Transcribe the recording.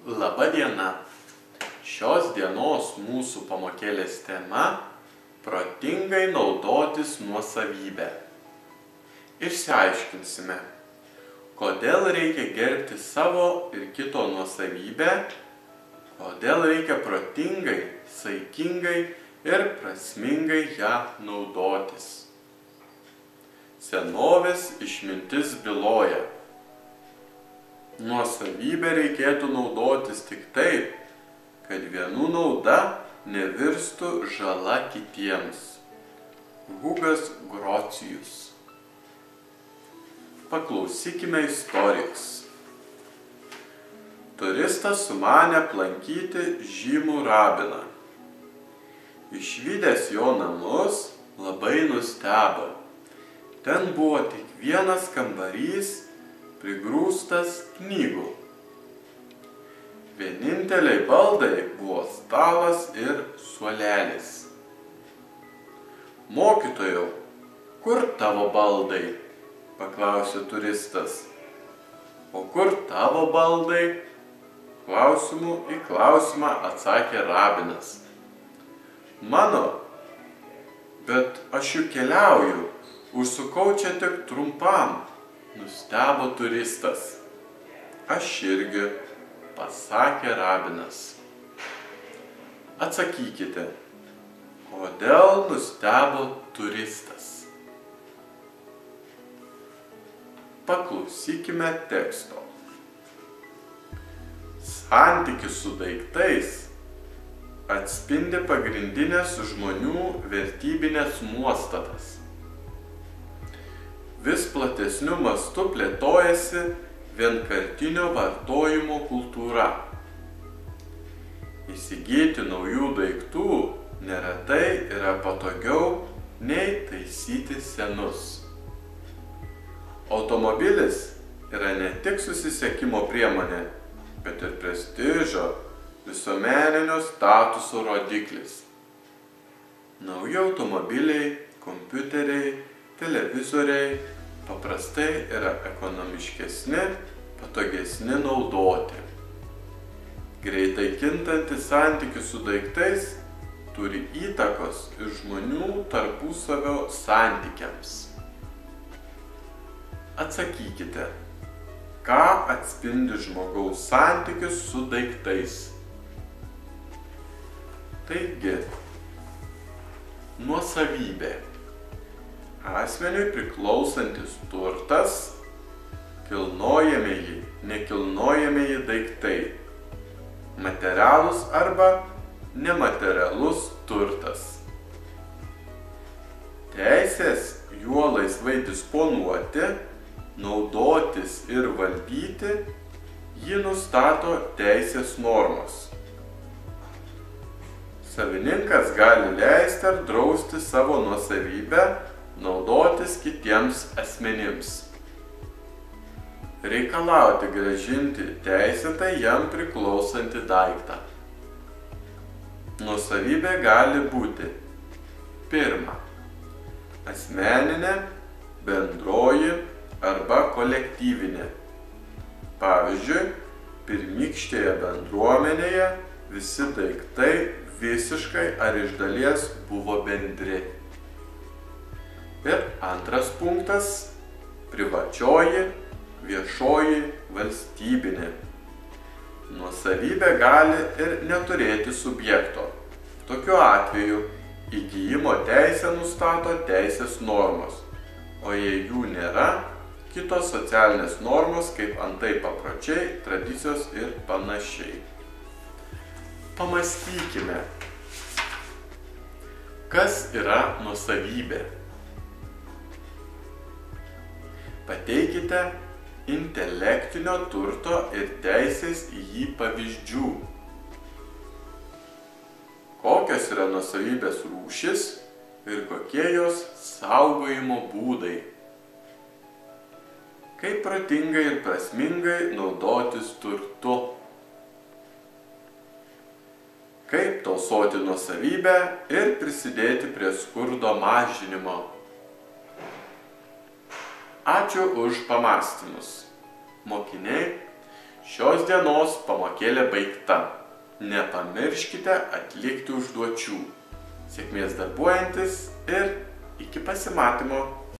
Labą dieną. Šios dienos mūsų pamokėlės tema – protingai naudotis nuosavybę. Išsiaiškinsime, kodėl reikia gerbti savo ir kito nuosavybę, kodėl reikia protingai, saikingai ir prasmingai ją naudotis. Senovės išmintis byloja. Nuosavybę reikėtų naudotis tik taip, kad vienų nauda nevirstų žala kitiems. Hugas Grocijus. Paklausykime istorijos. Turistas sumanė aplankyti žymų rabiną. Išvydęs jo namus, labai nustebo. Ten buvo tik vienas kambarys, prigrūstas knygų. Vieninteliai baldai buvo stalas ir suolelis. Mokytojau, kur tavo baldai? Paklausė turistas. O kur tavo baldai? Klausimu į klausimą atsakė rabinas. Mano, bet aš juk keliauju, užsukau čia tik trumpam. Nustebo turistas. Aš irgi, pasakė rabinas. Atsakykite, kodėl nustebo turistas? Paklausykime teksto. Santykis su daiktais atspindi pagrindinės žmonių vertybinės nuostatas. Vis platesniu mastu plėtojasi vienkartinio vartojimo kultūra. Įsigyti naujų daiktų neretai yra patogiau nei taisyti senus. Automobilis yra ne tik susisiekimo priemonė, bet ir prestižo, visuomeninio statuso rodiklis. Nauji automobiliai, kompiuteriai, televizoriai paprastai yra ekonomiškesni, patogesni naudoti. Greitai kintantis santykis su daiktais turi įtakos ir žmonių tarpusavio santykiams. Atsakykite, ką atspindi žmogaus santykis su daiktais? Taigi, nuosavybė. Asmeniui priklausantis turtas, kilnojamieji, nekilnojamieji daiktai, materialus arba nematerialus turtas. Teisės juo laisvai disponuoti, naudotis ir valdyti, jį nustato teisės normos. Savininkas gali leisti ar drausti savo nuosavybę naudotis kitiems asmenims. Reikalauti grąžinti teisėtai jam priklausantį daiktą. Nuosavybė gali būti: pirma, asmeninė, bendroji arba kolektyvinė. Pavyzdžiui, pirmykštėje bendruomenėje visi daiktai visiškai ar iš dalies buvo bendri. Ir antras punktas – privačioji, viešoji, valstybinė. Nuosavybė gali ir neturėti subjekto. Tokiu atveju įgijimo teisę nustato teisės normos, o jei jų nėra, kitos socialinės normos kaip antai papročiai, tradicijos ir panašiai. Pamąstykime, kas yra nuosavybė? Pateikite intelektinio turto ir teisės į jį pavyzdžių. Kokios yra nuosavybės rūšis ir kokie jos saugojimo būdai? Kaip protingai ir prasmingai naudotis turtu? Kaip tausoti nuosavybę ir prisidėti prie skurdo mažinimo? Ačiū už pamąstymus. Mokiniai, Šios dienos pamokėlė baigta. Nepamirškite atlikti užduočių. Sėkmės darbuojantis ir iki pasimatymo.